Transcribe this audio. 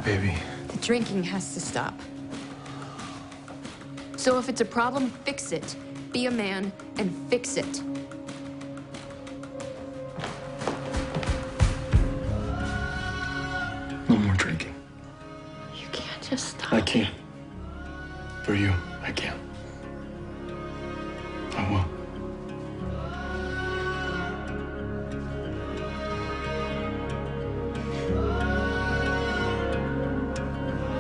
baby. The drinking has to stop. So if it's a problem, fix it. Be a man and fix it. No more drinking. You can't just stop. I can't. For you, I can. I will.